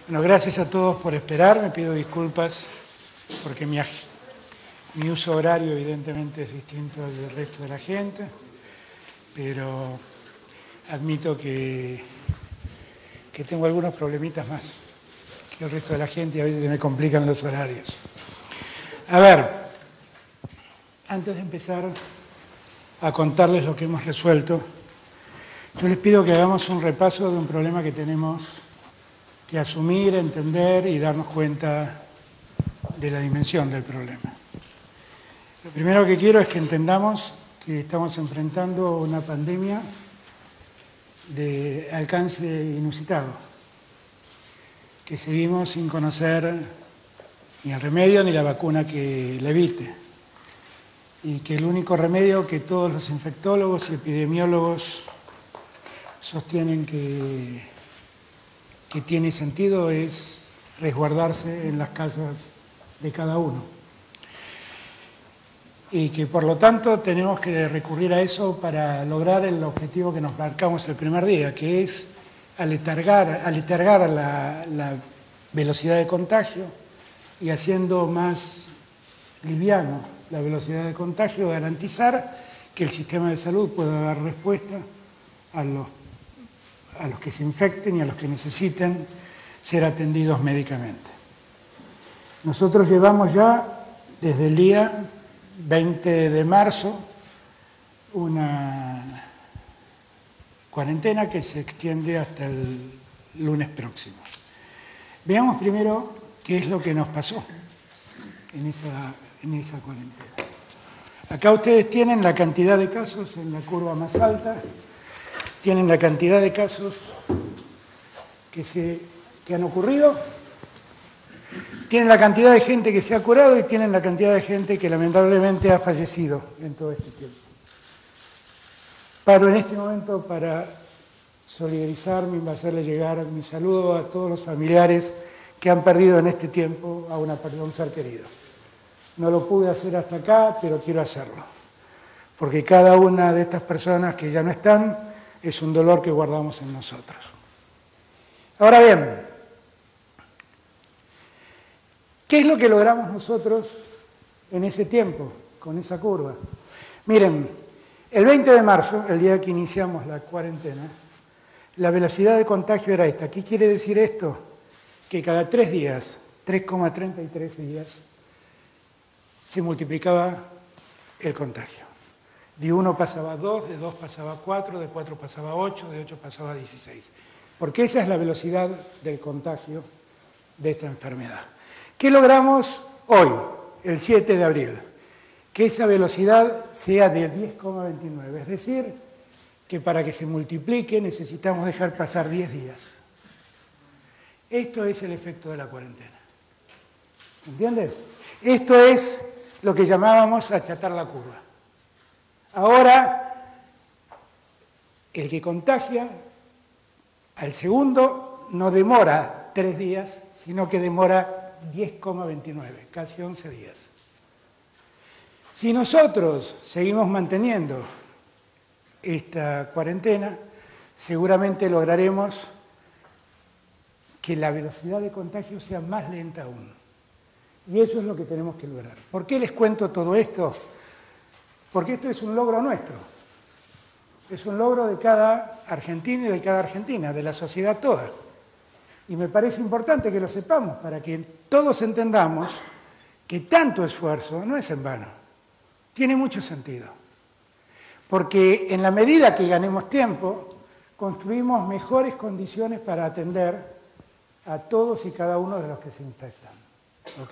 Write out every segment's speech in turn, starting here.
Bueno, gracias a todos por esperar. Me pido disculpas porque mi uso horario evidentemente es distinto al del resto de la gente, pero admito que tengo algunos problemitas más que el resto de la gente y a veces se me complican los horarios. A ver, antes de empezar a contarles lo que hemos resuelto, yo les pido que hagamos un repaso de un problema que tenemos que asumir, entender y darnos cuenta de la dimensión del problema. Lo primero que quiero es que entendamos que estamos enfrentando una pandemia de alcance inusitado, que seguimos sin conocer ni el remedio ni la vacuna que la evite, y que el único remedio que todos los infectólogos y epidemiólogos sostienen que tiene sentido es resguardarse en las casas de cada uno. Y que por lo tanto tenemos que recurrir a eso para lograr el objetivo que nos marcamos el primer día, que es aletargar la velocidad de contagio y haciendo más liviano la velocidad de contagio, garantizar que el sistema de salud pueda dar respuesta a los que se infecten y a los que necesiten ser atendidos médicamente. Nosotros llevamos ya desde el día 20 de marzo una cuarentena que se extiende hasta el lunes próximo. Veamos primero qué es lo que nos pasó en esa cuarentena. Acá ustedes tienen la cantidad de casos en la curva más alta, tienen la cantidad de casos que han ocurrido, tienen la cantidad de gente que se ha curado y tienen la cantidad de gente que lamentablemente ha fallecido en todo este tiempo. Paro en este momento para solidarizarme y hacerle llegar mi saludo a todos los familiares que han perdido en este tiempo a un ser querido. No lo pude hacer hasta acá, pero quiero hacerlo, porque cada una de estas personas que ya no están es un dolor que guardamos en nosotros. Ahora bien, ¿qué es lo que logramos nosotros en ese tiempo, con esa curva? Miren, el 20 de marzo, el día que iniciamos la cuarentena, la velocidad de contagio era esta. ¿Qué quiere decir esto? Que cada 3 días, 3,33 días, se multiplicaba el contagio. De 1 pasaba a 2, de 2 pasaba a 4, de 4 pasaba a 8, de 8 pasaba a 16. Porque esa es la velocidad del contagio de esta enfermedad. ¿Qué logramos hoy, el 7 de abril? Que esa velocidad sea de 10,29. Es decir, que para que se multiplique necesitamos dejar pasar 10 días. Esto es el efecto de la cuarentena. ¿Se entiende? Esto es lo que llamábamos achatar la curva. Ahora, el que contagia al segundo no demora 3 días, sino que demora 10,29, casi 11 días. Si nosotros seguimos manteniendo esta cuarentena, seguramente lograremos que la velocidad de contagio sea más lenta aún. Y eso es lo que tenemos que lograr. ¿Por qué les cuento todo esto? Porque esto es un logro nuestro. Es un logro de cada argentino y de cada argentina, de la sociedad toda. Y me parece importante que lo sepamos para que todos entendamos que tanto esfuerzo no es en vano. Tiene mucho sentido. Porque en la medida que ganemos tiempo, construimos mejores condiciones para atender a todos y cada uno de los que se infectan. ¿Ok?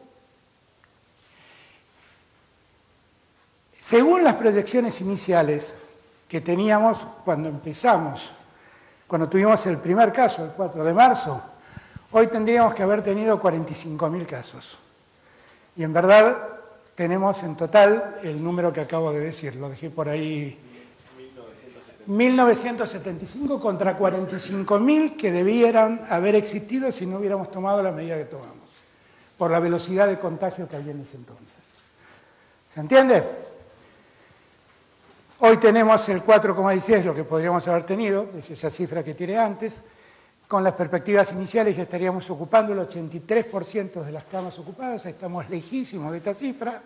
Según las proyecciones iniciales que teníamos cuando empezamos, cuando tuvimos el primer caso, el 4 de marzo, hoy tendríamos que haber tenido 45.000 casos. Y en verdad tenemos en total el número que acabo de decir, lo dejé por ahí, 1.975 contra 45.000 que debieran haber existido si no hubiéramos tomado la medida que tomamos, por la velocidad de contagio que había en ese entonces. ¿Se entiende? Hoy tenemos el 4,16, lo que podríamos haber tenido, es esa cifra que tiré antes, Con las perspectivas iniciales ya estaríamos ocupando el 83% de las camas ocupadas, estamos lejísimos de esta cifra.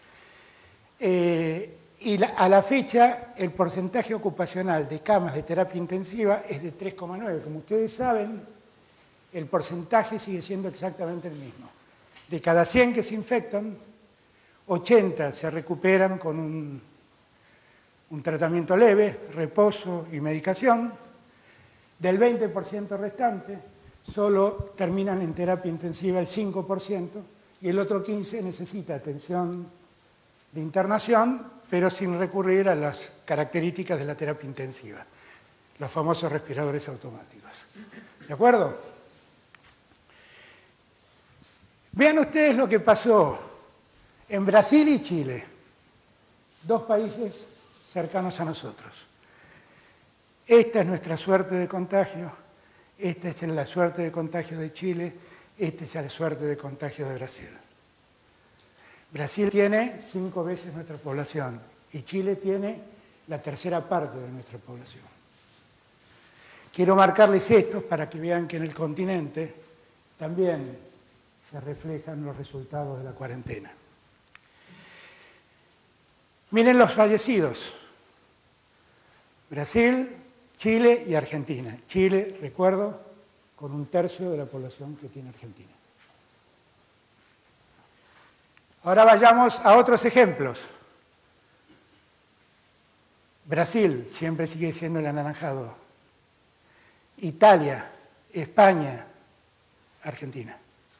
A la fecha, el porcentaje ocupacional de camas de terapia intensiva es de 3,9. Como ustedes saben, el porcentaje sigue siendo exactamente el mismo. De cada 100 que se infectan, 80 se recuperan con un tratamiento leve, reposo y medicación. Del 20% restante, solo terminan en terapia intensiva el 5% y el otro 15% necesita atención de internación, pero sin recurrir a las características de la terapia intensiva, los famosos respiradores automáticos. ¿De acuerdo? Vean ustedes lo que pasó en Brasil y Chile, dos países cercanos a nosotros. Esta es nuestra suerte de contagio, esta es la suerte de contagio de Chile, esta es la suerte de contagio de Brasil. Brasil tiene 5 veces nuestra población y Chile tiene la tercera parte de nuestra población. Quiero marcarles esto para que vean que en el continente también se reflejan los resultados de la cuarentena. Miren los fallecidos. Brasil, Chile y Argentina. Chile, recuerdo, con 1/3 de la población que tiene Argentina. Ahora vayamos a otros ejemplos. Brasil siempre sigue siendo el anaranjado. Italia, España, Argentina.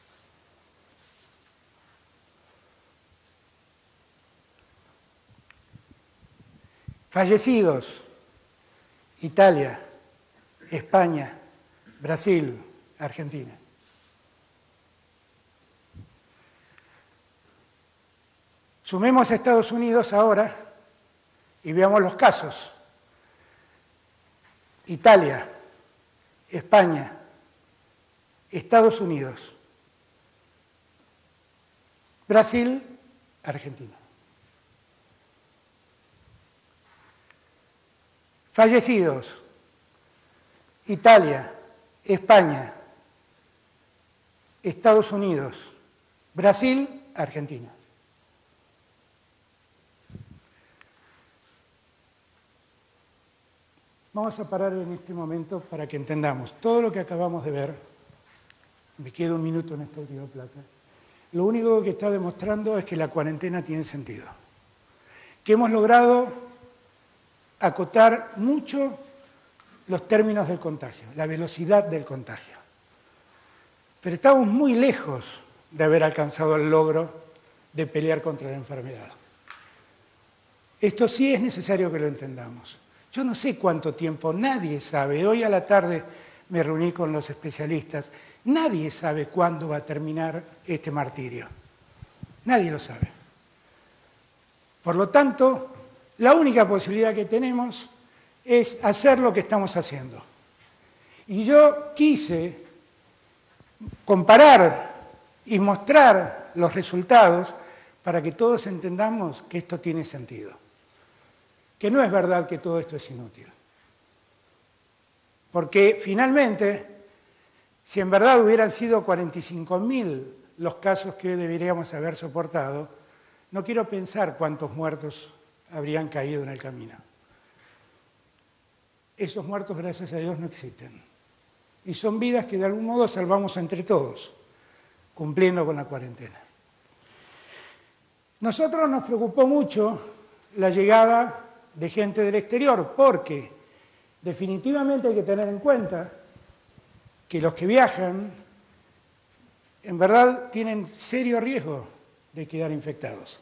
Fallecidos, Italia, España, Brasil, Argentina. Sumemos a Estados Unidos ahora y veamos los casos. Italia, España, Estados Unidos, Brasil, Argentina. Fallecidos, Italia, España, Estados Unidos, Brasil, Argentina. Vamos a parar en este momento para que entendamos todo lo que acabamos de ver. Me queda un minuto en esta última plata. Lo único que está demostrando es que la cuarentena tiene sentido. Que hemos logrado acotar mucho los términos del contagio, la velocidad del contagio. Pero estamos muy lejos de haber alcanzado el logro de pelear contra la enfermedad. Esto sí es necesario que lo entendamos. Yo no sé cuánto tiempo, nadie sabe. Hoy a la tarde me reuní con los especialistas. Nadie sabe cuándo va a terminar este martirio. Nadie lo sabe. Por lo tanto, la única posibilidad que tenemos es hacer lo que estamos haciendo. Y yo quise comparar y mostrar los resultados para que todos entendamos que esto tiene sentido. Que no es verdad que todo esto es inútil. Porque finalmente, si en verdad hubieran sido 45.000 los casos que deberíamos haber soportado, no quiero pensar cuántos muertos habrían caído en el camino. Esos muertos, gracias a Dios, no existen. Y son vidas que de algún modo salvamos entre todos, cumpliendo con la cuarentena. Nosotros nos preocupó mucho la llegada de gente del exterior, porque definitivamente hay que tener en cuenta que los que viajan, en verdad, tienen serio riesgo de quedar infectados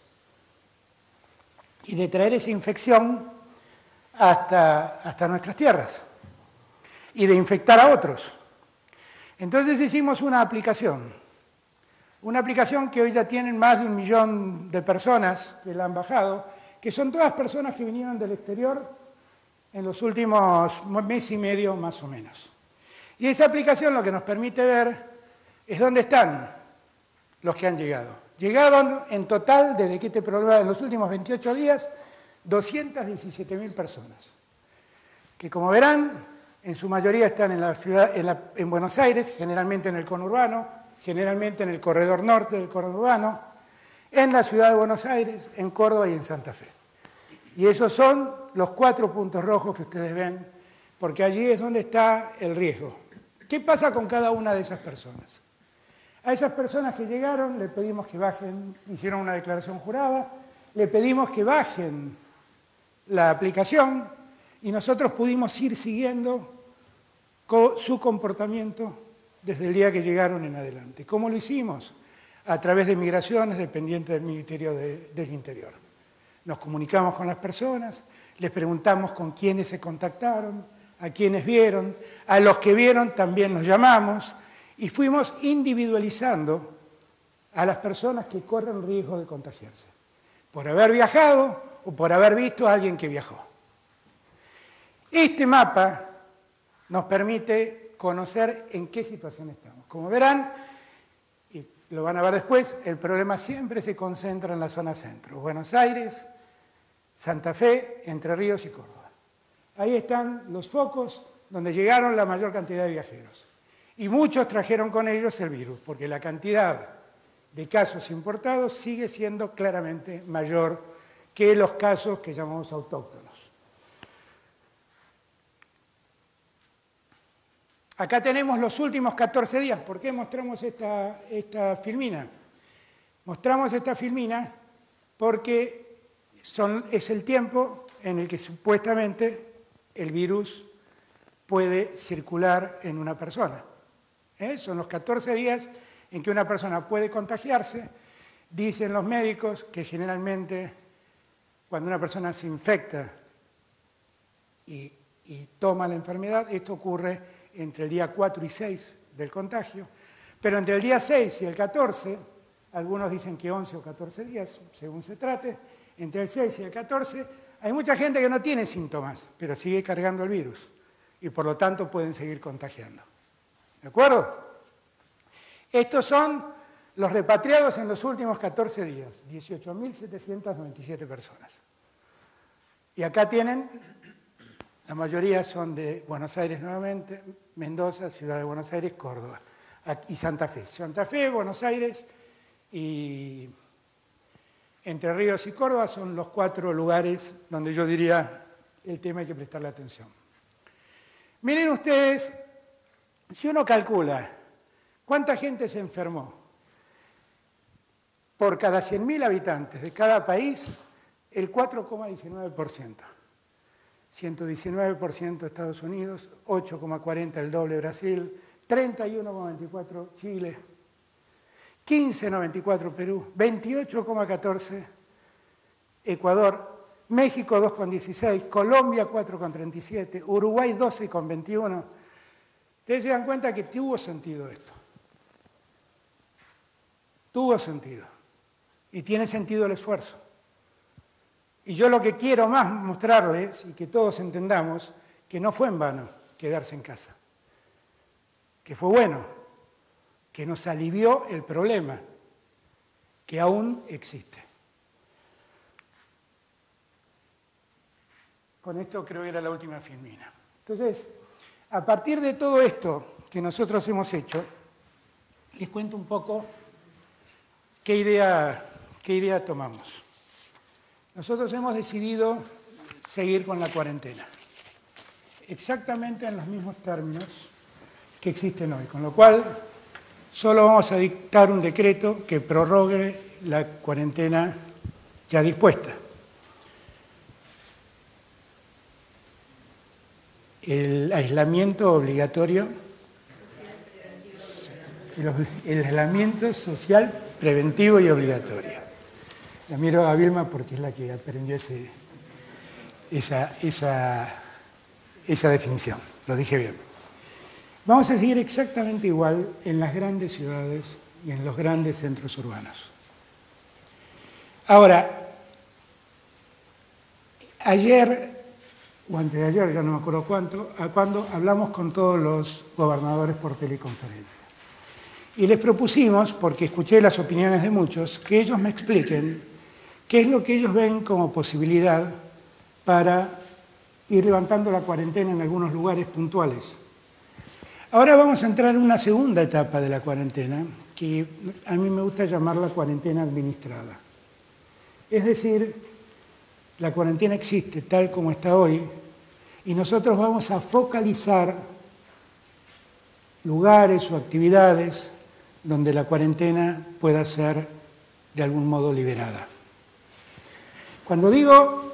y de traer esa infección hasta nuestras tierras y de infectar a otros. Entonces hicimos una aplicación que hoy ya tienen más de 1 millón de personas que la han bajado, que son todas personas que vinieron del exterior en los últimos mes y medio más o menos. Y esa aplicación lo que nos permite ver es dónde están los que han llegado. Llegaron en total, desde que este programa, en los últimos 28 días, 217.000 personas, que como verán, En su mayoría están en la ciudad, en Buenos Aires, generalmente en el conurbano, generalmente en el corredor norte del conurbano, en la ciudad de Buenos Aires, en Córdoba y en Santa Fe. Y esos son los 4 puntos rojos que ustedes ven, porque allí es donde está el riesgo. ¿Qué pasa con cada una de esas personas? A esas personas que llegaron le pedimos que bajen, hicieron una declaración jurada, le pedimos que bajen la aplicación y nosotros pudimos ir siguiendo su comportamiento desde el día que llegaron en adelante. ¿Cómo lo hicimos? A través de migraciones dependientes del Ministerio del Interior. Nos comunicamos con las personas, les preguntamos con quiénes se contactaron, a quiénes vieron, a los que vieron también los llamamos y fuimos individualizando a las personas que corren riesgo de contagiarse, por haber viajado o por haber visto a alguien que viajó. Este mapa nos permite conocer en qué situación estamos. Como verán, y lo van a ver después, el problema siempre se concentra en la zona centro. Buenos Aires, Santa Fe, Entre Ríos y Córdoba. Ahí están los focos donde llegaron la mayor cantidad de viajeros. Y muchos trajeron con ellos el virus, porque la cantidad de casos importados sigue siendo claramente mayor que los casos que llamamos autóctonos. Acá tenemos los últimos 14 días. ¿Por qué mostramos esta filmina? Mostramos esta filmina porque es el tiempo en el que supuestamente el virus puede circular en una persona. Son los 14 días en que una persona puede contagiarse. Dicen los médicos que generalmente cuando una persona se infecta y toma la enfermedad, esto ocurre entre el día 4 y 6 del contagio, pero entre el día 6 y el 14, algunos dicen que 11 o 14 días, según se trate, entre el 6 y el 14, hay mucha gente que no tiene síntomas, pero sigue cargando el virus y por lo tanto pueden seguir contagiando. ¿De acuerdo? Estos son los repatriados en los últimos 14 días, 18.797 personas. Y acá tienen, la mayoría son de Buenos Aires nuevamente, Mendoza, Ciudad de Buenos Aires, Córdoba y Santa Fe. Santa Fe, Buenos Aires y Entre Ríos y Córdoba son los 4 lugares donde yo diría el tema hay que prestarle atención. Miren ustedes, si uno calcula cuánta gente se enfermó por cada 100.000 habitantes de cada país, el 4,19%. 119% Estados Unidos, 8,40% el doble Brasil, 31,24% Chile, 15,94% Perú, 28,14% Ecuador, México 2,16%, Colombia 4,37%, Uruguay 12,21%. Ustedes se dan cuenta que tuvo sentido esto. Tuvo sentido. Y tiene sentido el esfuerzo. Y yo lo que quiero más mostrarles, y que todos entendamos, que no fue en vano quedarse en casa. Que fue bueno, que nos alivió el problema, que aún existe. Con esto creo que era la última filmina. Entonces, a partir de todo esto que nosotros hemos hecho, les cuento un poco qué idea tomamos. Nosotros hemos decidido seguir con la cuarentena, exactamente en los mismos términos que existen hoy, con lo cual solo vamos a dictar un decreto que prorrogue la cuarentena ya dispuesta. El aislamiento obligatorio, el aislamiento social preventivo y obligatorio. La miro a Vilma porque es la que aprendió esa definición, lo dije bien. Vamos a seguir exactamente igual en las grandes ciudades y en los grandes centros urbanos. Ahora, ayer o antes de ayer, ya no me acuerdo cuándo hablamos con todos los gobernadores por teleconferencia. Y les propusimos, porque escuché las opiniones de muchos, que ellos me expliquen qué es lo que ellos ven como posibilidad para ir levantando la cuarentena en algunos lugares puntuales. Ahora vamos a entrar en una segunda etapa de la cuarentena, que a mí me gusta llamarla cuarentena administrada. Es decir, la cuarentena existe tal como está hoy y nosotros vamos a focalizar lugares o actividades donde la cuarentena pueda ser de algún modo liberada. Cuando digo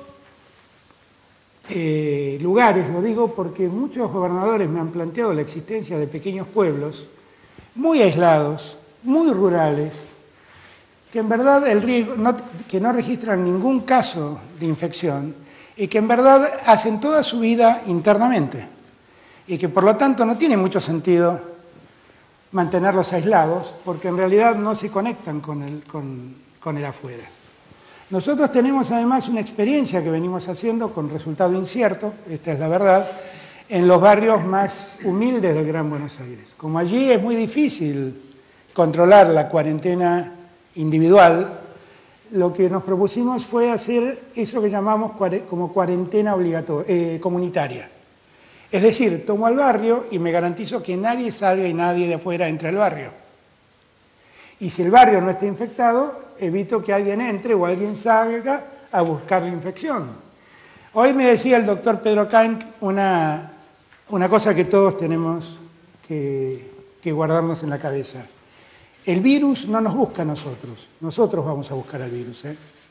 lugares, lo digo porque muchos gobernadores me han planteado la existencia de pequeños pueblos muy aislados, muy rurales, que en verdad el riesgo, que no registran ningún caso de infección y que en verdad hacen toda su vida internamente y que por lo tanto no tiene mucho sentido mantenerlos aislados porque en realidad no se conectan con el afuera. Nosotros tenemos además una experiencia que venimos haciendo con resultado incierto, esta es la verdad, en los barrios más humildes del Gran Buenos Aires. Como allí es muy difícil controlar la cuarentena individual, lo que nos propusimos fue hacer eso que llamamos como cuarentena comunitaria. Es decir, tomo al barrio y me garantizo que nadie salga y nadie de afuera entre al barrio. Y si el barrio no está infectado, evito que alguien entre o alguien salga a buscar la infección. Hoy me decía el doctor Pedro Kainck una cosa que todos tenemos que guardarnos en la cabeza. El virus no nos busca a nosotros vamos a buscar al virus.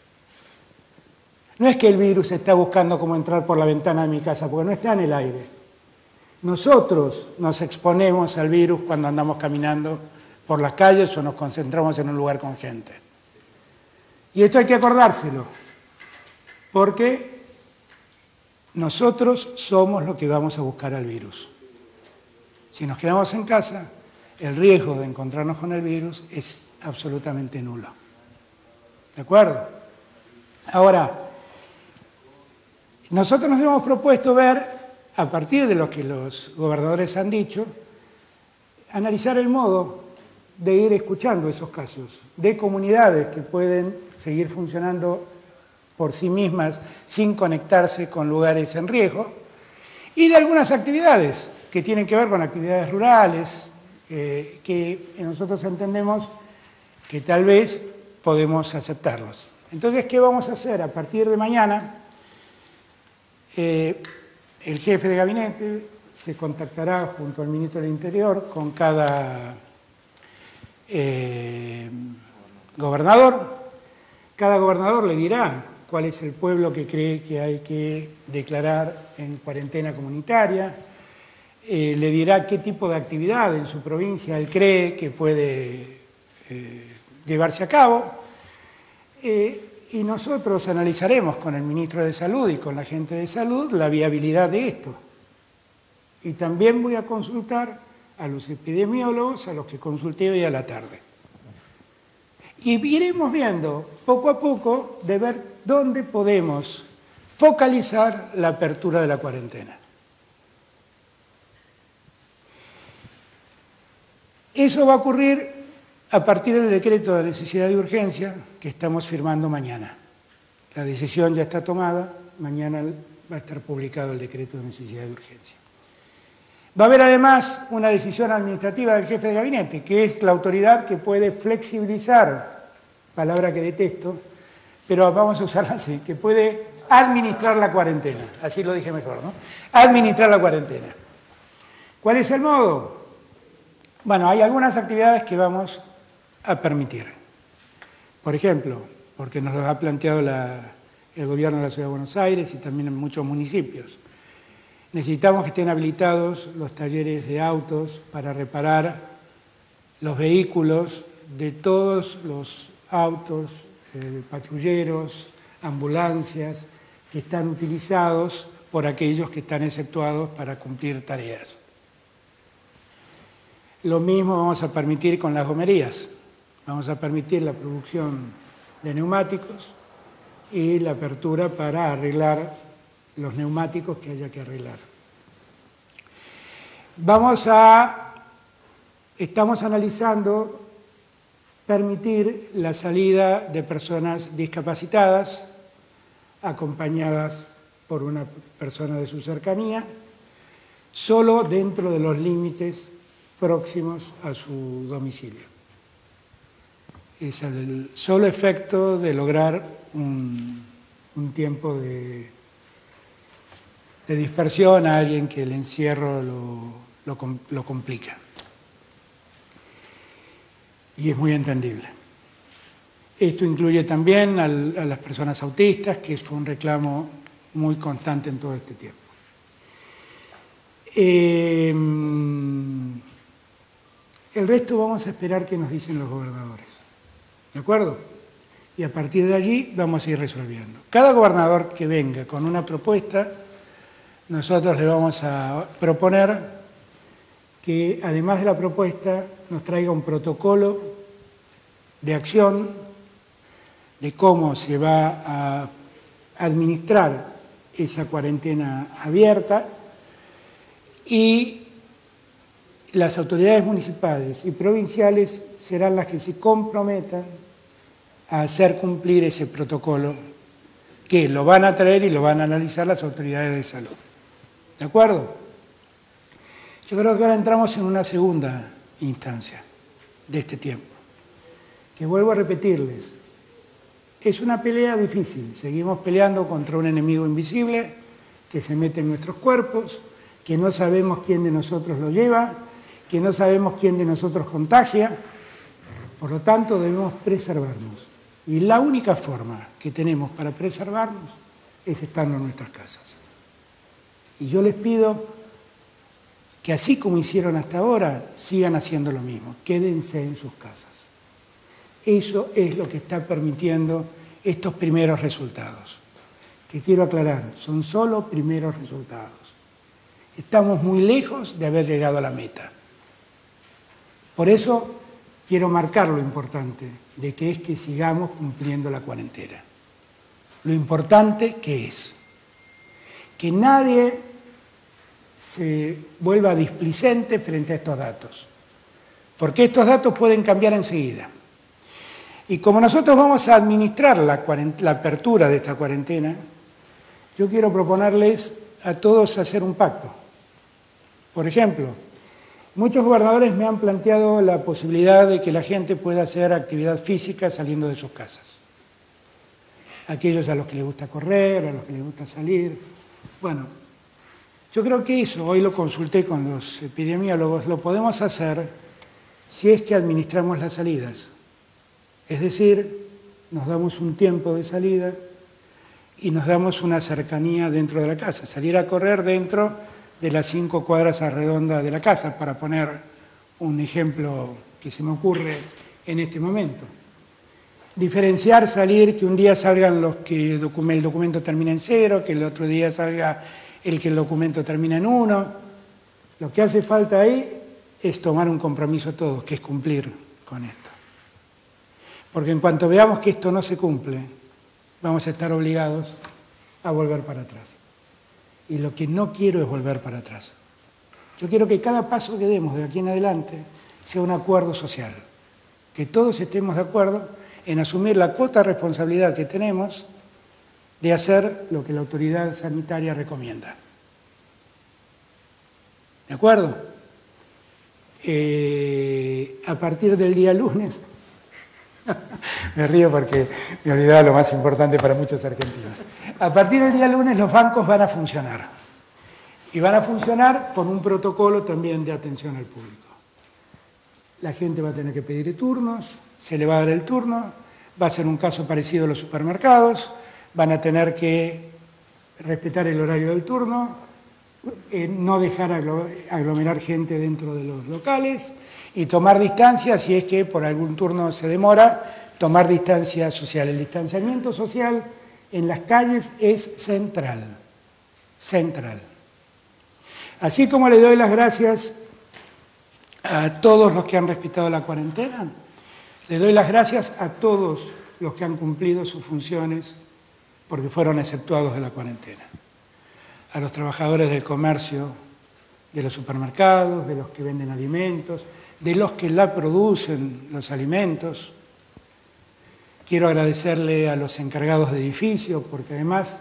No es que el virus está buscando cómo entrar por la ventana de mi casa, porque no está en el aire. Nosotros nos exponemos al virus cuando andamos caminando por las calles o nos concentramos en un lugar con gente. Y esto hay que acordárselo, porque nosotros somos los que vamos a buscar al virus. Si nos quedamos en casa, el riesgo de encontrarnos con el virus es absolutamente nulo. ¿De acuerdo? Ahora, nosotros nos hemos propuesto ver, a partir de lo que los gobernadores han dicho, analizar el modo de ir escuchando esos casos, de comunidades que pueden seguir funcionando por sí mismas sin conectarse con lugares en riesgo, y de algunas actividades que tienen que ver con actividades rurales, que nosotros entendemos que tal vez podemos aceptarlos. Entonces, ¿qué vamos a hacer? A partir de mañana, el jefe de gabinete se contactará junto al ministro del Interior con cada gobernador. Cada gobernador le dirá cuál es el pueblo que cree que hay que declarar en cuarentena comunitaria, le dirá qué tipo de actividad en su provincia él cree que puede llevarse a cabo, y nosotros analizaremos con el ministro de Salud y con la gente de salud la viabilidad de esto. Y también voy a consultar a los epidemiólogos, a los que consulté hoy a la tarde. Y iremos viendo poco a poco de ver dónde podemos focalizar la apertura de la cuarentena. Eso va a ocurrir a partir del decreto de necesidad y urgencia que estamos firmando mañana. La decisión ya está tomada, mañana va a estar publicado el decreto de necesidad y urgencia. Va a haber además una decisión administrativa del jefe de gabinete, que es la autoridad que puede flexibilizar, palabra que detesto, pero vamos a usarla así, que puede administrar la cuarentena, así lo dije mejor, ¿no? Administrar la cuarentena. ¿Cuál es el modo? Bueno, hay algunas actividades que vamos a permitir. Por ejemplo, porque nos lo ha planteado el gobierno de la Ciudad de Buenos Aires y también en muchos municipios. Necesitamos que estén habilitados los talleres de autos para reparar los vehículos de todos los autos, patrulleros, ambulancias, que están utilizados por aquellos que están exceptuados para cumplir tareas. Lo mismo vamos a permitir con las gomerías. Vamos a permitir la producción de neumáticos y la apertura para arreglar los neumáticos que haya que arreglar. Estamos analizando permitir la salida de personas discapacitadas acompañadas por una persona de su cercanía, solo dentro de los límites próximos a su domicilio. Es el solo efecto de lograr un tiempo de dispersión a alguien que el encierro lo complica. Y es muy entendible. Esto incluye también a las personas autistas, que fue un reclamo muy constante en todo este tiempo. El resto vamos a esperar qué nos dicen los gobernadores. ¿De acuerdo? Y a partir de allí vamos a ir resolviendo. Cada gobernador que venga con una propuesta, nosotros le vamos a proponer que, además de la propuesta, nos traiga un protocolo de acción de cómo se va a administrar esa cuarentena abierta, y las autoridades municipales y provinciales serán las que se comprometan a hacer cumplir ese protocolo, que lo van a traer y lo van a analizar las autoridades de salud. ¿De acuerdo? Yo creo que ahora entramos en una segunda instancia de este tiempo, que vuelvo a repetirles, es una pelea difícil. Seguimos peleando contra un enemigo invisible que se mete en nuestros cuerpos, que no sabemos quién de nosotros lo lleva, que no sabemos quién de nosotros contagia. Por lo tanto, debemos preservarnos. Y la única forma que tenemos para preservarnos es estando en nuestras casas. Y yo les pido que, así como hicieron hasta ahora, sigan haciendo lo mismo. Quédense en sus casas. Eso es lo que está permitiendo estos primeros resultados. Que quiero aclarar, son solo primeros resultados. Estamos muy lejos de haber llegado a la meta. Por eso quiero marcar lo importante de que es que sigamos cumpliendo la cuarentena. Lo importante que es que nadie se vuelva displicente frente a estos datos, porque estos datos pueden cambiar enseguida. Y como nosotros vamos a administrar la apertura de esta cuarentena, yo quiero proponerles a todos hacer un pacto. Por ejemplo, muchos gobernadores me han planteado la posibilidad de que la gente pueda hacer actividad física saliendo de sus casas. Aquellos a los que les gusta correr, a los que les gusta salir. Bueno, yo creo que eso, hoy lo consulté con los epidemiólogos, lo podemos hacer si es que administramos las salidas. Es decir, nos damos un tiempo de salida y nos damos una cercanía dentro de la casa. Salir a correr dentro de las 5 cuadras a redonda de la casa, para poner un ejemplo que se me ocurre en este momento. Diferenciar, salir, que un día salgan los que el documento termina en 0, que el otro día salga el que el documento termina en 1. Lo que hace falta ahí es tomar un compromiso todos, que es cumplir con esto. Porque en cuanto veamos que esto no se cumple, vamos a estar obligados a volver para atrás. Y lo que no quiero es volver para atrás. Yo quiero que cada paso que demos de aquí en adelante sea un acuerdo social. Que todos estemos de acuerdo en asumir la cuota de responsabilidad que tenemos de hacer lo que la autoridad sanitaria recomienda. ¿De acuerdo? A partir del día lunes, me río porque me olvidaba lo más importante para muchos argentinos. A partir del día lunes los bancos van a funcionar. Y van a funcionar con un protocolo también de atención al público. La gente va a tener que pedir turnos, se le va a dar el turno, va a ser un caso parecido a los supermercados, van a tener que respetar el horario del turno, no dejar aglomerar gente dentro de los locales y tomar distancia, si es que por algún turno se demora, tomar distancia social. El distanciamiento social en las calles es central, central. Así como le doy las gracias a todos los que han respetado la cuarentena, le doy las gracias a todos los que han cumplido sus funciones porque fueron exceptuados de la cuarentena. A los trabajadores del comercio, de los supermercados, de los que venden alimentos, de los que la producen los alimentos. Quiero agradecerle a los encargados de edificios, porque además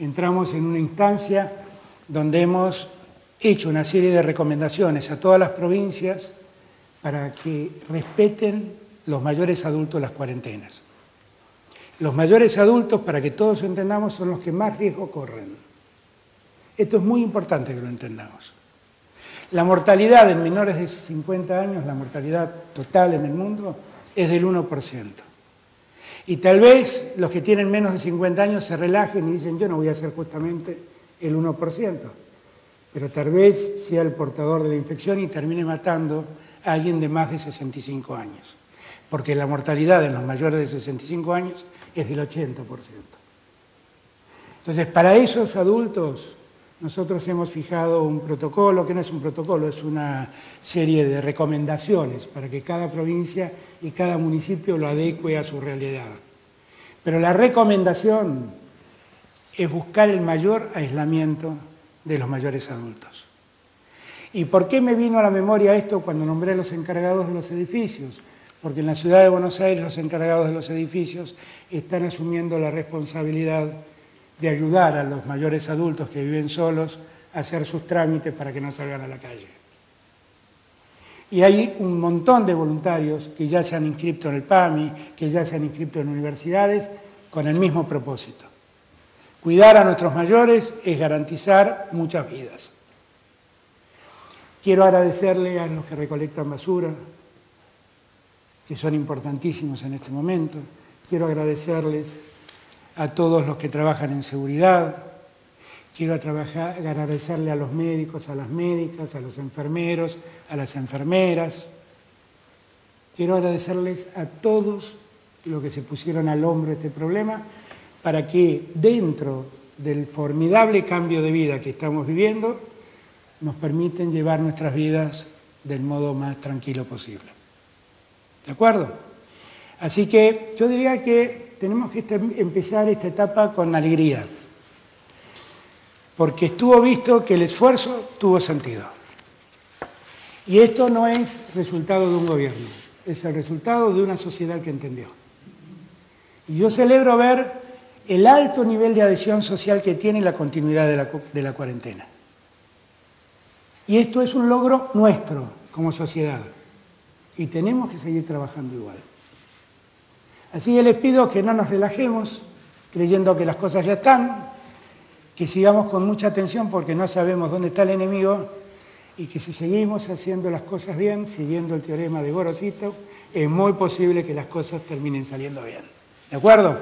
entramos en una instancia donde hemos hecho una serie de recomendaciones a todas las provincias para que respeten los mayores adultos las cuarentenas. Los mayores adultos, para que todos entendamos, son los que más riesgo corren. Esto es muy importante que lo entendamos. La mortalidad en menores de 50 años, la mortalidad total en el mundo, es del 1%. Y tal vez los que tienen menos de 50 años se relajen y dicen, yo no voy a ser justamente el 1%, pero tal vez sea el portador de la infección y termine matando a alguien de más de 65 años, porque la mortalidad en los mayores de 65 años es del 80%. Entonces, para esos adultos, nosotros hemos fijado un protocolo, que no es un protocolo, es una serie de recomendaciones para que cada provincia y cada municipio lo adecue a su realidad. Pero la recomendación es buscar el mayor aislamiento de los mayores adultos. ¿Y por qué me vino a la memoria esto cuando nombré a los encargados de los edificios? Porque en la ciudad de Buenos Aires los encargados de los edificios están asumiendo la responsabilidad de ayudar a los mayores adultos que viven solos a hacer sus trámites para que no salgan a la calle. Y hay un montón de voluntarios que ya se han inscrito en el PAMI, que ya se han inscrito en universidades, con el mismo propósito. Cuidar a nuestros mayores es garantizar muchas vidas. Quiero agradecerle a los que recolectan basura, que son importantísimos en este momento. Quiero agradecerles a todos los que trabajan en seguridad. Quiero agradecerle a los médicos, a las médicas, a los enfermeros, a las enfermeras. Quiero agradecerles a todos los que se pusieron al hombro este problema para que dentro del formidable cambio de vida que estamos viviendo nos permiten llevar nuestras vidas del modo más tranquilo posible. ¿De acuerdo? Así que yo diría que tenemos que empezar esta etapa con alegría, porque estuvo visto que el esfuerzo tuvo sentido. Y esto no es resultado de un gobierno, es el resultado de una sociedad que entendió. Y yo celebro ver el alto nivel de adhesión social que tiene la continuidad de la cuarentena. Y esto es un logro nuestro como sociedad. Y tenemos que seguir trabajando igual. Así que les pido que no nos relajemos creyendo que las cosas ya están, que sigamos con mucha atención porque no sabemos dónde está el enemigo y que si seguimos haciendo las cosas bien, siguiendo el teorema de Gorosito, es muy posible que las cosas terminen saliendo bien. ¿De acuerdo?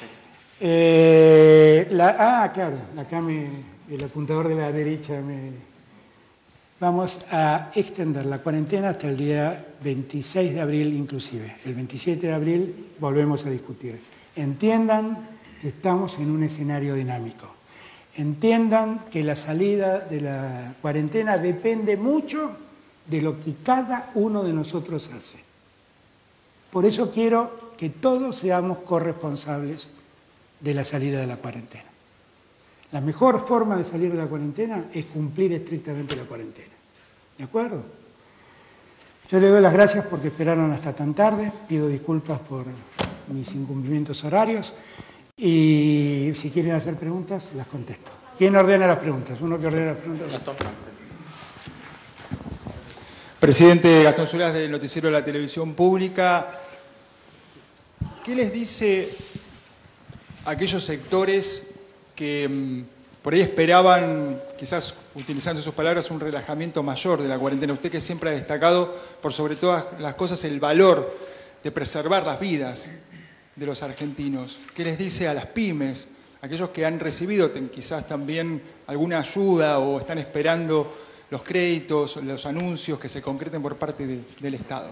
Claro, acá el apuntador de la derecha Vamos a extender la cuarentena hasta el día 26 de abril inclusive. El 27 de abril volvemos a discutir. Entiendan que estamos en un escenario dinámico. Entiendan que la salida de la cuarentena depende mucho de lo que cada uno de nosotros hace. Por eso quiero que todos seamos corresponsables de la salida de la cuarentena. La mejor forma de salir de la cuarentena es cumplir estrictamente la cuarentena. ¿De acuerdo? Yo les doy las gracias porque esperaron hasta tan tarde. Pido disculpas por mis incumplimientos horarios. Y si quieren hacer preguntas, las contesto. ¿Quién ordena las preguntas? Uno que ordena las preguntas. Gastón. Presidente Gastón Solás del Noticiero de la Televisión Pública. ¿Qué les dice a aquellos sectores que por ahí esperaban, quizás utilizando sus palabras, un relajamiento mayor de la cuarentena? Usted que siempre ha destacado, por sobre todas las cosas, el valor de preservar las vidas de los argentinos. ¿Qué les dice a las pymes, aquellos que han recibido quizás también alguna ayuda o están esperando los créditos, los anuncios que se concreten por parte del Estado?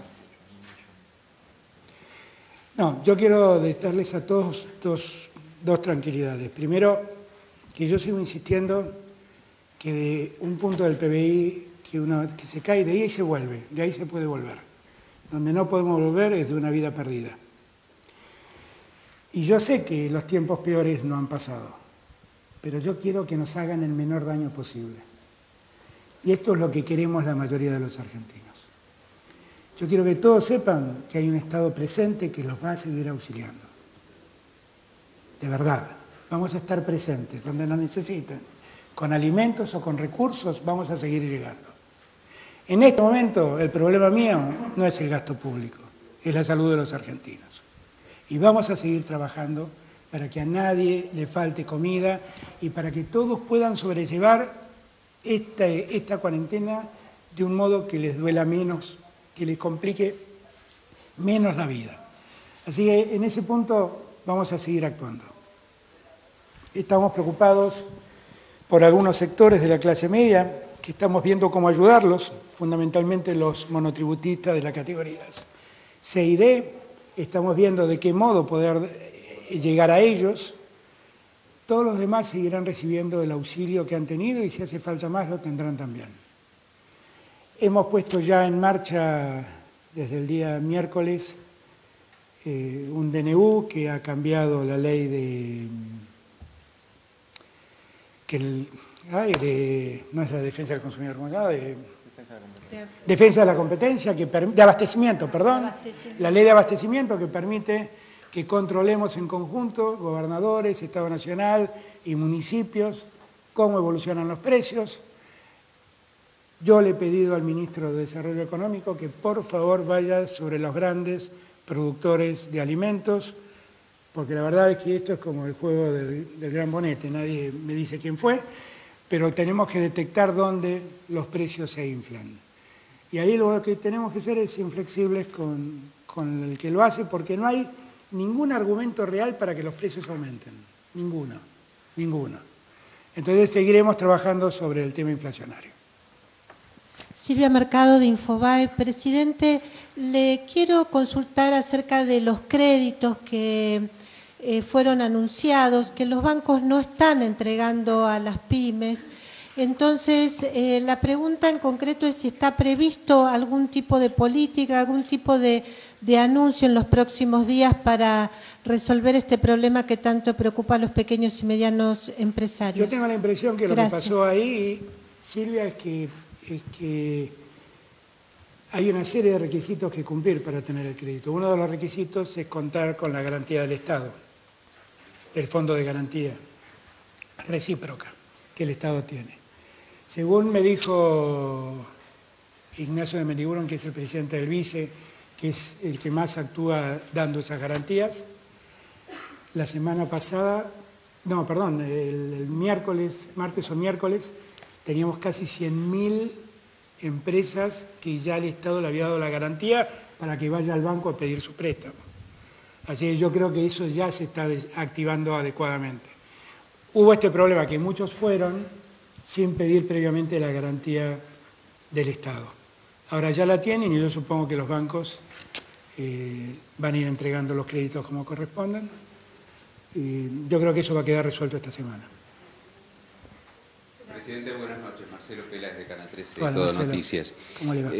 No, yo quiero darles a todos dos tranquilidades. Primero, que yo sigo insistiendo que de un punto del PBI que se cae, de ahí se vuelve, de ahí se puede volver. Donde no podemos volver es de una vida perdida. Y yo sé que los tiempos peores no han pasado, pero yo quiero que nos hagan el menor daño posible. Y esto es lo que queremos la mayoría de los argentinos. Yo quiero que todos sepan que hay un Estado presente que los va a seguir auxiliando. De verdad, Vamos a estar presentes donde nos necesiten. Con alimentos o con recursos vamos a seguir llegando. En este momento el problema mío no es el gasto público, es la salud de los argentinos. Y vamos a seguir trabajando para que a nadie le falte comida y para que todos puedan sobrellevar esta cuarentena de un modo que les duela menos, que les complique menos la vida. Así que en ese punto vamos a seguir actuando. Estamos preocupados por algunos sectores de la clase media, que estamos viendo cómo ayudarlos, fundamentalmente los monotributistas de las categorías C y D. Estamos viendo de qué modo poder llegar a ellos. Todos los demás seguirán recibiendo el auxilio que han tenido y si hace falta más lo tendrán también. Hemos puesto ya en marcha desde el día miércoles un DNU que ha cambiado la ley de no es la defensa del consumidor, ¿cómo se llama? Defensa de la competencia, de abastecimiento, perdón. La ley de abastecimiento que permite que controlemos en conjunto, gobernadores, Estado Nacional y municipios, cómo evolucionan los precios. Yo le he pedido al ministro de Desarrollo Económico que por favor vaya sobre los grandes productores de alimentos, porque la verdad es que esto es como el juego del gran bonete, nadie me dice quién fue, pero tenemos que detectar dónde los precios se inflan. Y ahí lo que tenemos que hacer es inflexibles con el que lo hace, porque no hay ningún argumento real para que los precios aumenten. Ninguno. Entonces seguiremos trabajando sobre el tema inflacionario. Silvia Mercado de Infobae. Presidente, le quiero consultar acerca de los créditos que fueron anunciados, que los bancos no están entregando a las pymes. Entonces, la pregunta en concreto es si está previsto algún tipo de política, algún tipo de anuncio en los próximos días para resolver este problema que tanto preocupa a los pequeños y medianos empresarios. Yo tengo la impresión que lo que pasó ahí, Silvia, es que hay una serie de requisitos que cumplir para tener el crédito. Uno de los requisitos es contar con la garantía del Estado, del Fondo de Garantía Recíproca que el Estado tiene. Según me dijo Ignacio de Mendiguren, que es el presidente del BICE, que es el que más actúa dando esas garantías, la semana pasada, el martes o miércoles, teníamos casi 100.000 empresas que ya el Estado le había dado la garantía para que vaya al banco a pedir su préstamo. Así que yo creo que eso ya se está activando adecuadamente. Hubo este problema que muchos fueron sin pedir previamente la garantía del Estado. Ahora ya la tienen y yo supongo que los bancos van a ir entregando los créditos como correspondan. Y yo creo que eso va a quedar resuelto esta semana. Presidente, buenas noches. Marcelo Peláez de Canal 13, Hola, Todo Marcelo. Noticias. ¿Cómo le va?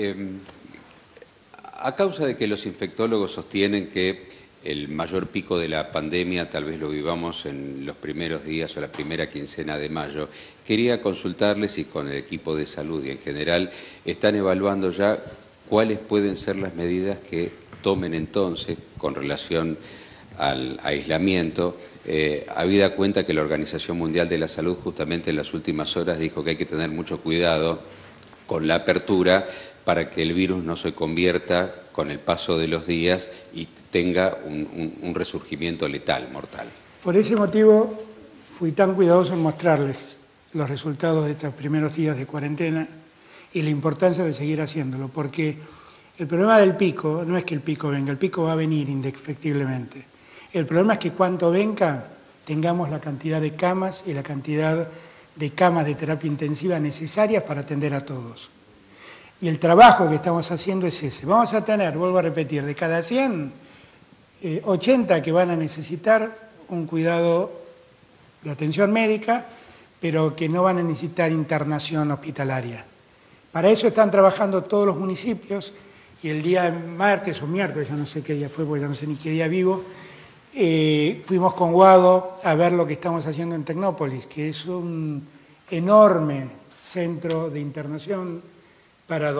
A causa de que los infectólogos sostienen que el mayor pico de la pandemia tal vez lo vivamos en los primeros días o la primera quincena de mayo, quería consultarles si con el equipo de salud y en general están evaluando ya cuáles pueden ser las medidas que tomen entonces con relación al aislamiento, habida cuenta que la Organización Mundial de la Salud justamente en las últimas horas dijo que hay que tener mucho cuidado con la apertura para que el virus no se convierta con el paso de los días y tenga un resurgimiento letal, mortal. Por ese motivo fui tan cuidadoso en mostrarles los resultados de estos primeros días de cuarentena y la importancia de seguir haciéndolo, porque el problema del pico no es que el pico venga, el pico va a venir indefectiblemente. El problema es que cuando venga tengamos la cantidad de camas y la cantidad de camas de terapia intensiva necesarias para atender a todos. Y el trabajo que estamos haciendo es ese. Vamos a tener, vuelvo a repetir, de cada 100, 80 que van a necesitar un cuidado de atención médica, pero que no van a necesitar internación hospitalaria. Para eso están trabajando todos los municipios y el día martes o miércoles, yo no sé qué día fue, porque yo no sé ni qué día vivo, fuimos con Guado a ver lo que estamos haciendo en Tecnópolis, que es un enorme centro de internación para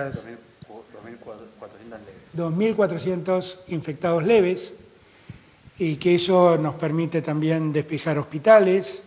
2.400 infectados leves, y que eso nos permite también despejar hospitales,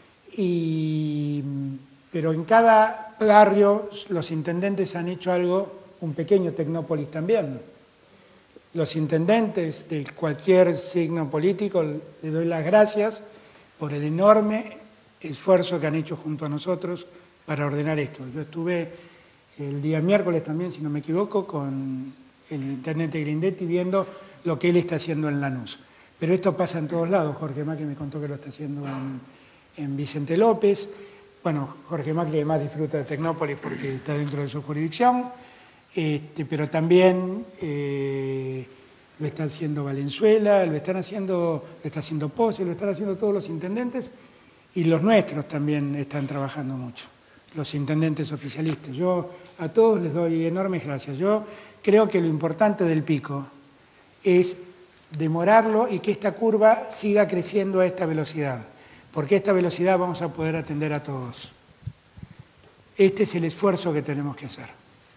pero en cada barrio los intendentes han hecho algo, un pequeño Tecnópolis también. Los intendentes de cualquier signo político, les doy las gracias por el enorme esfuerzo que han hecho junto a nosotros para ordenar esto. Yo estuve el día miércoles también, si no me equivoco, con el intendente Grindetti viendo lo que él está haciendo en Lanús. Pero esto pasa en todos lados. Jorge Macri me contó que lo está haciendo en Vicente López. Bueno, Jorge Macri además disfruta de Tecnópolis porque está dentro de su jurisdicción, pero también lo está haciendo Valenzuela, lo está haciendo Pose, lo están haciendo todos los intendentes, y los nuestros también están trabajando mucho, los intendentes oficialistas. Yo a todos les doy enormes gracias. Yo creo que lo importante del pico es demorarlo y que esta curva siga creciendo a esta velocidad, porque a esta velocidad vamos a poder atender a todos. Este es el esfuerzo que tenemos que hacer.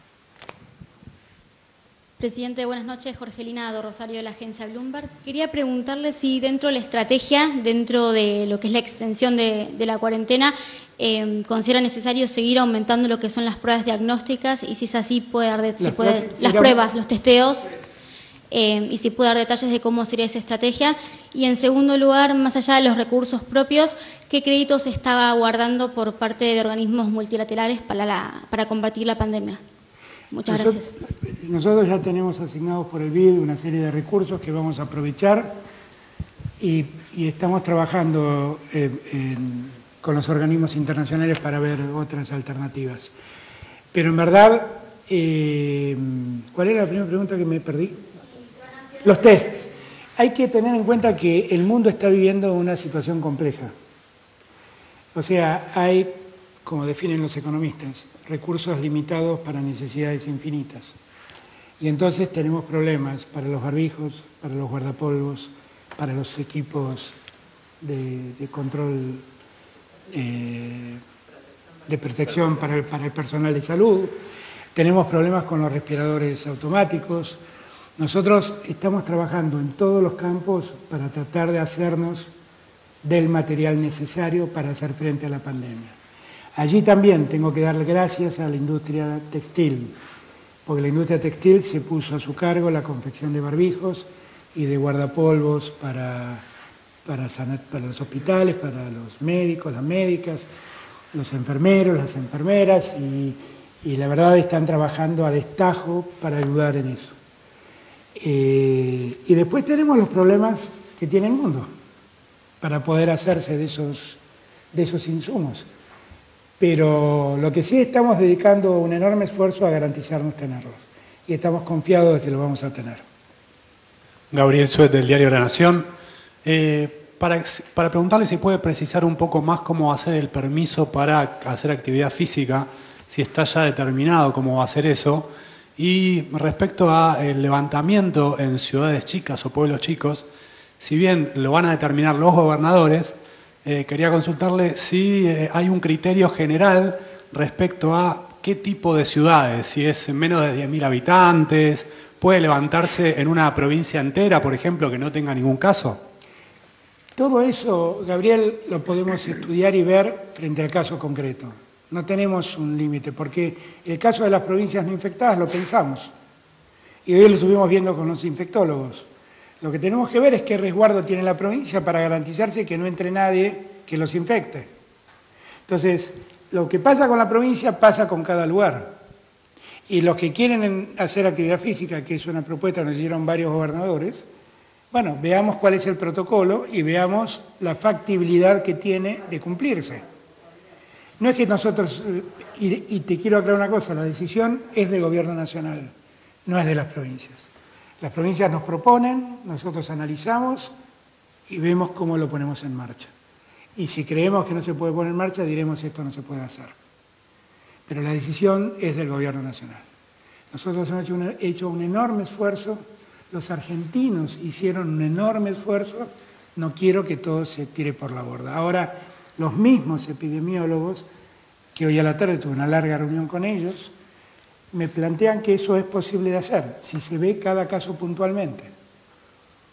Presidente, buenas noches. Jorgelina do Rosario de la agencia Bloomberg. Quería preguntarle si dentro de la estrategia, dentro de lo que es la extensión de la cuarentena, considera necesario seguir aumentando lo que son las pruebas diagnósticas y si es así, las pruebas, los testeos, y si puede dar detalles de cómo sería esa estrategia. Y en segundo lugar, más allá de los recursos propios, ¿qué créditos estaba guardando por parte de organismos multilaterales para combatir la pandemia? Muchas gracias. Nosotros ya tenemos asignados por el BID una serie de recursos que vamos a aprovechar y estamos trabajando con los organismos internacionales para ver otras alternativas. Pero en verdad, ¿cuál era la primera pregunta que me perdí? Los tests. Hay que tener en cuenta que el mundo está viviendo una situación compleja. O sea, hay, como definen los economistas, recursos limitados para necesidades infinitas. Y entonces tenemos problemas para los barbijos, para los guardapolvos, para los equipos de control, de protección para el personal de salud. Tenemos problemas con los respiradores automáticos. Nosotros estamos trabajando en todos los campos para tratar de hacernos del material necesario para hacer frente a la pandemia. Allí también tengo que darle gracias a la industria textil, porque la industria textil se puso a su cargo la confección de barbijos y de guardapolvos para los hospitales, para los médicos, las médicas, los enfermeros, las enfermeras, y la verdad están trabajando a destajo para ayudar en eso. Y después tenemos los problemas que tiene el mundo para poder hacerse de esos insumos. Pero lo que sí estamos dedicando un enorme esfuerzo a garantizarnos tenerlos. Y estamos confiados de que lo vamos a tener. Gabriel Suet, del diario La Nación. Para preguntarle si puede precisar un poco más cómo va a ser el permiso para hacer actividad física, si está ya determinado cómo va a ser eso. Y respecto al levantamiento en ciudades chicas o pueblos chicos, si bien lo van a determinar los gobernadores, quería consultarle si hay un criterio general respecto a qué tipo de ciudades, si es menos de 10.000 habitantes, puede levantarse en una provincia entera, por ejemplo, que no tenga ningún caso. Todo eso, Gabriel, lo podemos estudiar y ver frente al caso concreto. No tenemos un límite, porque el caso de las provincias no infectadas lo pensamos. Y hoy lo estuvimos viendo con los infectólogos. Lo que tenemos que ver es qué resguardo tiene la provincia para garantizarse que no entre nadie que los infecte. Entonces, lo que pasa con la provincia pasa con cada lugar. Y los que quieren hacer actividad física, que es una propuesta que nos hicieron varios gobernadores, bueno, veamos cuál es el protocolo y veamos la factibilidad que tiene de cumplirse. No es que nosotros, y te quiero aclarar una cosa, la decisión es del Gobierno Nacional, no es de las provincias. Las provincias nos proponen, nosotros analizamos y vemos cómo lo ponemos en marcha. Y si creemos que no se puede poner en marcha, diremos esto no se puede hacer. Pero la decisión es del Gobierno Nacional. Nosotros hemos hecho un enorme esfuerzo, los argentinos hicieron un enorme esfuerzo, no quiero que todo se tire por la borda. Ahora, los mismos epidemiólogos, que hoy a la tarde tuve una larga reunión con ellos, me plantean que eso es posible de hacer, si se ve cada caso puntualmente.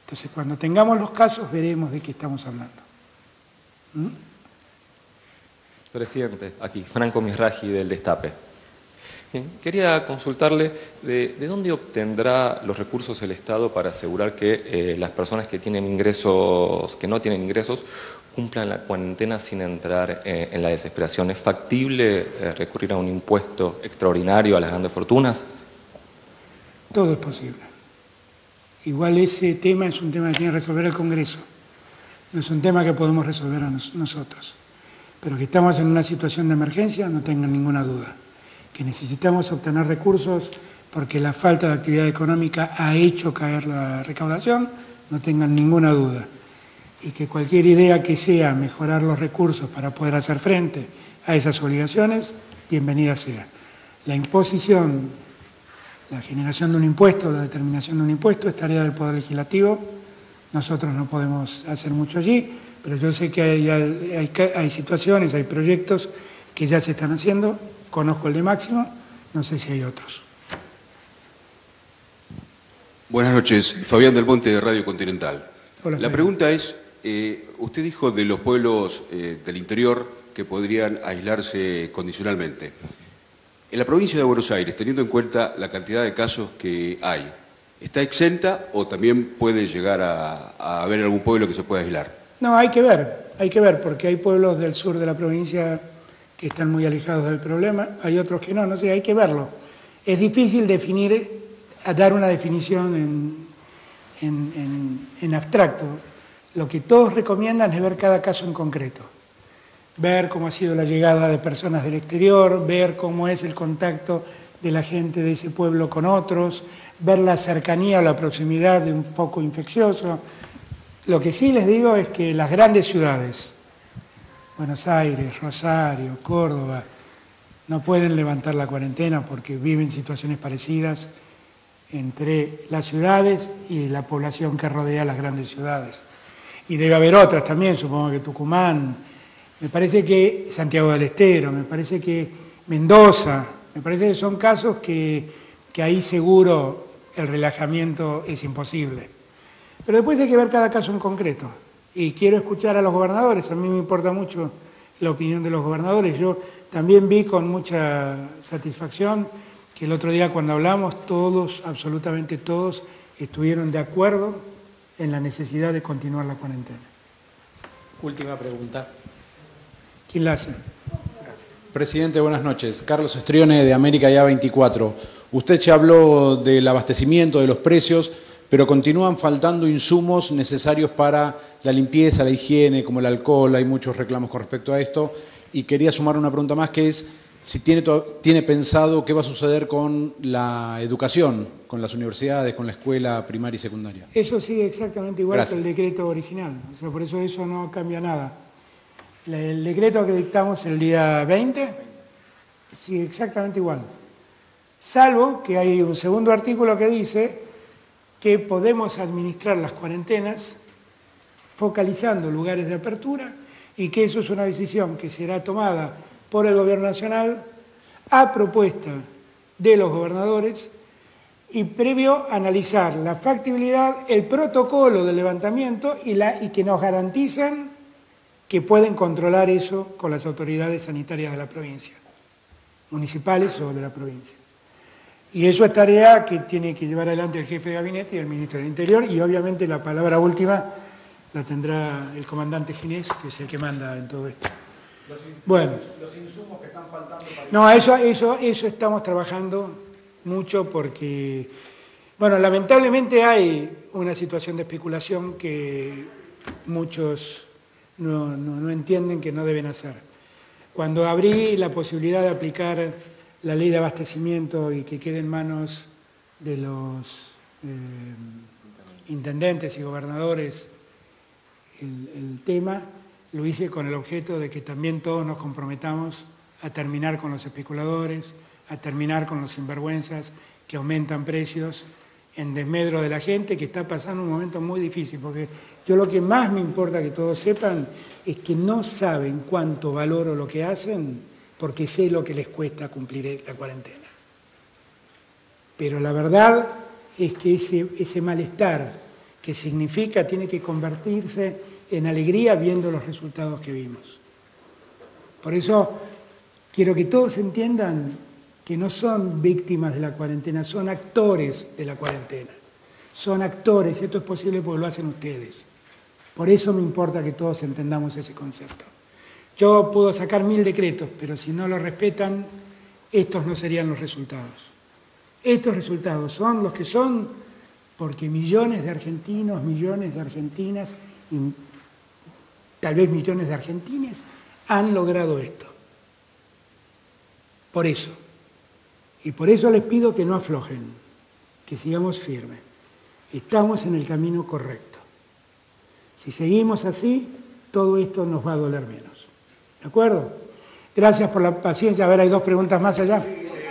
Entonces, cuando tengamos los casos, veremos de qué estamos hablando. ¿Mm? Presidente, aquí, Franco Misraji del Destape. Bien, quería consultarle de dónde obtendrá los recursos el Estado para asegurar que las personas que tienen ingresos, que no tienen ingresos, cumplan la cuarentena sin entrar en la desesperación. ¿Es factible recurrir a un impuesto extraordinario a las grandes fortunas? Todo es posible. Igual ese tema es un tema que tiene que resolver el Congreso. No es un tema que podemos resolver nosotros. Pero que estamos en una situación de emergencia, no tengan ninguna duda. Que necesitamos obtener recursos porque la falta de actividad económica ha hecho caer la recaudación, no tengan ninguna duda. Y que cualquier idea que sea mejorar los recursos para poder hacer frente a esas obligaciones, bienvenida sea. La imposición, la generación de un impuesto, la determinación de un impuesto es tarea del Poder Legislativo. Nosotros no podemos hacer mucho allí, pero yo sé que hay situaciones, hay proyectos que ya se están haciendo. Conozco el de Máximo, no sé si hay otros. Buenas noches, Fabián del Monte de Radio Continental. Hola, la pregunta es, usted dijo de los pueblos del interior que podrían aislarse condicionalmente. En la provincia de Buenos Aires, teniendo en cuenta la cantidad de casos que hay, ¿está exenta o también puede llegar a haber algún pueblo que se pueda aislar? No, hay que ver, porque hay pueblos del sur de la provincia que están muy alejados del problema, hay otros que no sé, hay que verlo. Es difícil dar una definición en abstracto. Lo que todos recomiendan es ver cada caso en concreto. Ver cómo ha sido la llegada de personas del exterior, ver cómo es el contacto de la gente de ese pueblo con otros, ver la cercanía o la proximidad de un foco infeccioso. Lo que sí les digo es que las grandes ciudades, Buenos Aires, Rosario, Córdoba, no pueden levantar la cuarentena porque viven situaciones parecidas entre las ciudades y la población que rodea las grandes ciudades. Y debe haber otras también, supongo que Tucumán, me parece que Santiago del Estero, me parece que Mendoza, me parece que son casos que ahí seguro el relajamiento es imposible. Pero después hay que ver cada caso en concreto. Y quiero escuchar a los gobernadores, a mí me importa mucho la opinión de los gobernadores. Yo también vi con mucha satisfacción que el otro día cuando hablamos, todos, absolutamente todos, estuvieron de acuerdo en la necesidad de continuar la cuarentena. Última pregunta. ¿Quién la hace? Presidente, buenas noches. Carlos Estrione, de América Ya 24. Usted ya habló del abastecimiento, de los precios, pero continúan faltando insumos necesarios para la limpieza, la higiene, como el alcohol. Hay muchos reclamos con respecto a esto. Y quería sumar una pregunta más, que es si tiene pensado qué va a suceder con la educación, con las universidades, con la escuela primaria y secundaria. Eso sigue exactamente igual Gracias. que el decreto original. O sea, por eso no cambia nada. El decreto que dictamos el día 20 sigue exactamente igual. Salvo que hay un segundo artículo que dice que podemos administrar las cuarentenas focalizando lugares de apertura y que eso es una decisión que será tomada por el Gobierno Nacional a propuesta de los gobernadores y previo a analizar la factibilidad, el protocolo de levantamiento y que nos garantizan que pueden controlar eso con las autoridades sanitarias de la provincia, municipales o de la provincia. Y eso es tarea que tiene que llevar adelante el jefe de gabinete y el ministro del Interior, y obviamente la palabra última la tendrá el comandante Ginés, que es el que manda en todo esto. Bueno. Los insumos que están faltando para... No, eso estamos trabajando mucho porque, bueno, lamentablemente hay una situación de especulación que muchos no entienden que no deben hacer. Cuando abrí la posibilidad de aplicar la ley de abastecimiento y que quede en manos de los intendentes y gobernadores el tema, lo hice con el objeto de que también todos nos comprometamos a terminar con los especuladores, a terminar con los sinvergüenzas que aumentan precios en desmedro de la gente que está pasando un momento muy difícil, porque yo lo que más me importa que todos sepan es que no saben cuánto valoro lo que hacen porque sé lo que les cuesta cumplir la cuarentena. Pero la verdad es que ese malestar que significa, tiene que convertirse en alegría viendo los resultados que vimos. Por eso quiero que todos entiendan que no son víctimas de la cuarentena, son actores de la cuarentena. Son actores, esto es posible porque lo hacen ustedes. Por eso me importa que todos entendamos ese concepto. Yo puedo sacar 1000 decretos, pero si no los respetan, estos no serían los resultados. Estos resultados son los que son porque millones de argentinos, millones de argentinas, y tal vez millones de argentines, han logrado esto. Por eso. Y por eso les pido que no aflojen, que sigamos firmes. Estamos en el camino correcto. Si seguimos así, todo esto nos va a doler menos. ¿De acuerdo? Gracias por la paciencia. A ver, hay 2 preguntas más allá.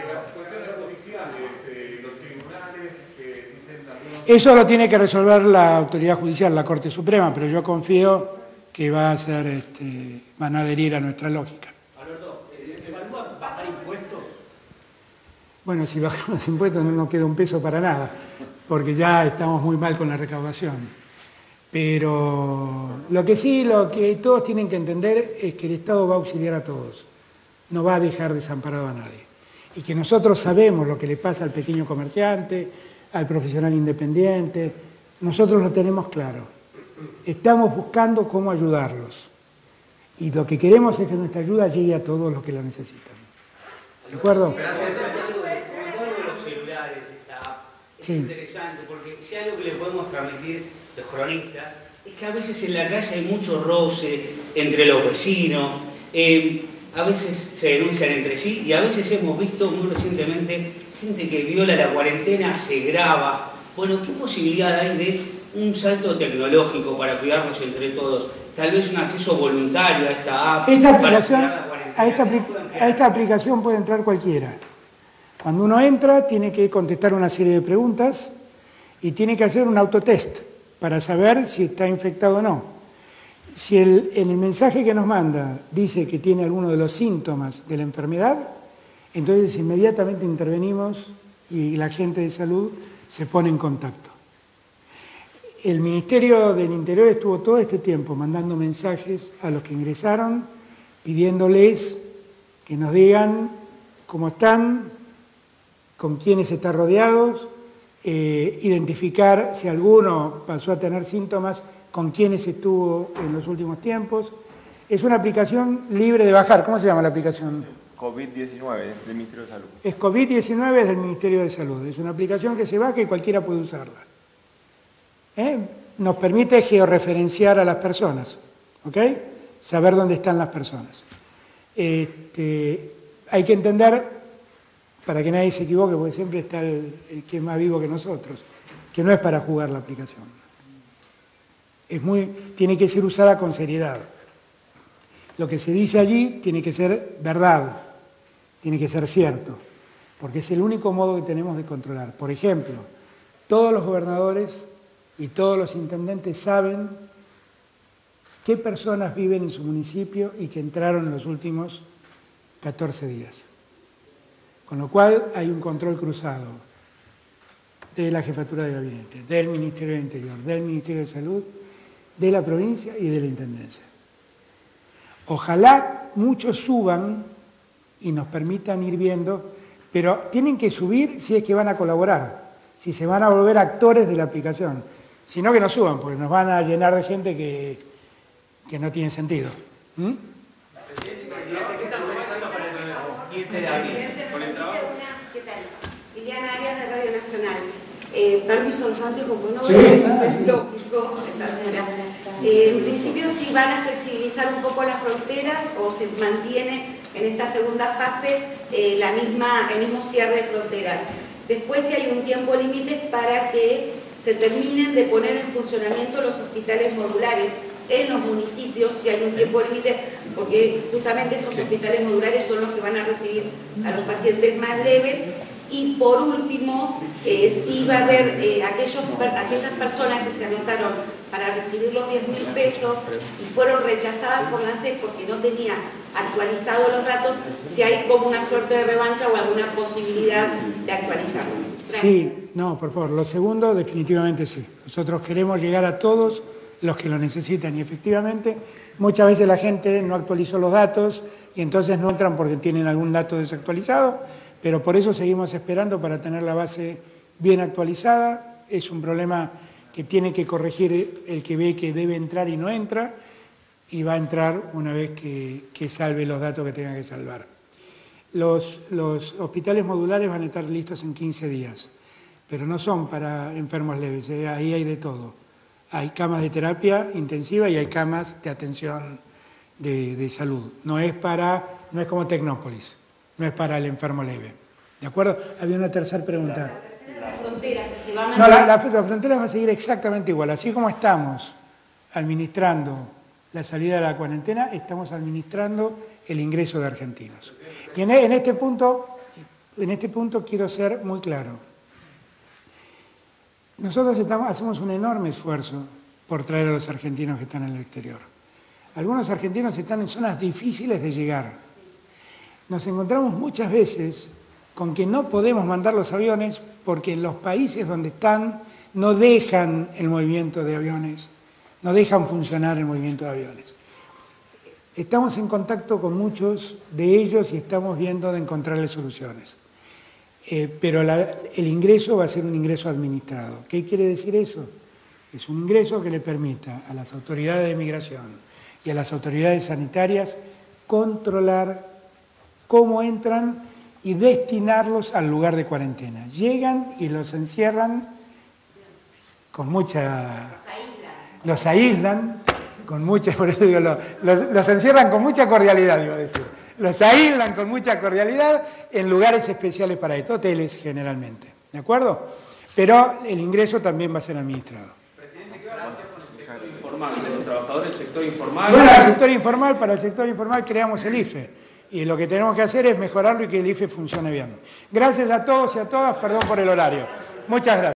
Eso lo tiene que resolver la autoridad judicial, la Corte Suprema, pero yo confío que va a ser, van a adherir a nuestra lógica. Alberto, ¿evalúa bajar impuestos? Bueno, si bajamos los impuestos no nos queda un peso para nada, porque ya estamos muy mal con la recaudación. Pero lo que todos tienen que entender es que el Estado va a auxiliar a todos, no va a dejar desamparado a nadie. Y que nosotros sabemos lo que le pasa al pequeño comerciante, al profesional independiente, nosotros lo tenemos claro. Estamos buscando cómo ayudarlos. Y lo que queremos es que nuestra ayuda llegue a todos los que lo necesitan. ¿De acuerdo? Gracias. El de los celulares es interesante, porque si algo que le podemos transmitir los cronistas es que a veces en la calle hay mucho roce entre los vecinos, a veces se denuncian entre sí y a veces hemos visto muy recientemente gente que viola la cuarentena, se graba. Bueno, ¿qué posibilidad hay de un salto tecnológico para cuidarnos entre todos? Tal vez un acceso voluntario a esta app. A esta aplicación puede entrar cualquiera. Cuando uno entra, tiene que contestar una serie de preguntas y tiene que hacer un autotest para saber si está infectado o no. Si en el mensaje que nos manda dice que tiene alguno de los síntomas de la enfermedad, entonces inmediatamente intervenimos y la gente de salud se pone en contacto. El Ministerio del Interior estuvo todo este tiempo mandando mensajes a los que ingresaron, pidiéndoles que nos digan cómo están, con quiénes están rodeados, identificar si alguno pasó a tener síntomas, con quiénes estuvo en los últimos tiempos. Es una aplicación libre de bajar. ¿Cómo se llama la aplicación? COVID-19 del Ministerio de Salud. Es COVID-19 del Ministerio de Salud. Es una aplicación que se baja y cualquiera puede usarla. Nos permite georreferenciar a las personas, ¿ok? Saber dónde están las personas. Hay que entender, para que nadie se equivoque, porque siempre está el que es más vivo que nosotros, que no es para jugar la aplicación. Tiene que ser usada con seriedad. Lo que se dice allí tiene que ser verdad, tiene que ser cierto, porque es el único modo que tenemos de controlar. Por ejemplo, todos los gobernadores y todos los intendentes saben qué personas viven en su municipio y que entraron en los últimos 14 días. Con lo cual hay un control cruzado de la Jefatura de Gabinete, del Ministerio del Interior, del Ministerio de Salud, de la provincia y de la Intendencia. Ojalá muchos suban y nos permitan ir viendo, pero tienen que subir si es que van a colaborar, si se van a volver actores de la aplicación. Si no, que no suban, porque nos van a llenar de gente que no tiene sentido. ¿Qué están pensando para el 7 de abril? ¿Qué tal? Liliana Arias de Radio Nacional. Permiso, antes como no sí. Es lógico. En principio, si van a flexibilizar un poco las fronteras o se mantiene en esta segunda fase el mismo cierre de fronteras. Después, si hay un tiempo límite para que se terminen de poner en funcionamiento los hospitales modulares en los municipios, si hay un tiempo límite, porque justamente estos hospitales modulares son los que van a recibir a los pacientes más leves. Y por último, sí va a haber aquellas personas que se anotaron para recibir los 10.000 pesos y fueron rechazadas por la ANSES porque no tenían actualizados los datos, si hay como una suerte de revancha o alguna posibilidad de actualizarlo. Sí, no, por favor. Lo segundo, definitivamente sí. Nosotros queremos llegar a todos los que lo necesitan y efectivamente muchas veces la gente no actualizó los datos y entonces no entran porque tienen algún dato desactualizado, pero por eso seguimos esperando para tener la base bien actualizada. Es un problema que tiene que corregir el que ve que debe entrar y no entra, y va a entrar una vez que salve los datos que tenga que salvar. Los hospitales modulares van a estar listos en 15 días, pero no son para enfermos leves, ahí hay de todo. Hay camas de terapia intensiva y hay camas de atención de salud. No es como Tecnópolis, no es para el enfermo leve. ¿De acuerdo? Había una tercera pregunta. No, la frontera va a seguir exactamente igual. Así como estamos administrando la salida de la cuarentena, estamos administrando el ingreso de argentinos. Y en este punto quiero ser muy claro. Nosotros hacemos un enorme esfuerzo por traer a los argentinos que están en el exterior. Algunos argentinos están en zonas difíciles de llegar. Nos encontramos muchas veces con que no podemos mandar los aviones porque en los países donde están no dejan el movimiento de aviones, no dejan funcionar el movimiento de aviones. Estamos en contacto con muchos de ellos y estamos viendo de encontrarles soluciones. Pero el ingreso va a ser un ingreso administrado. ¿Qué quiere decir eso? Es un ingreso que le permita a las autoridades de migración y a las autoridades sanitarias controlar cómo entran y destinarlos al lugar de cuarentena. Llegan y los encierran con mucha... Los aíslan con mucha... Por eso digo, los encierran con mucha cordialidad, iba a decir. Los aíslan con mucha cordialidad en lugares especiales para esto, hoteles generalmente. ¿De acuerdo? Pero el ingreso también va a ser administrado. Presidente, ¿qué va a hacer con el sector informal? ¿De los trabajadores del sector informal? Bueno, para el sector informal creamos el IFE. Y lo que tenemos que hacer es mejorarlo y que el IFE funcione bien. Gracias a todos y a todas, perdón por el horario. Muchas gracias.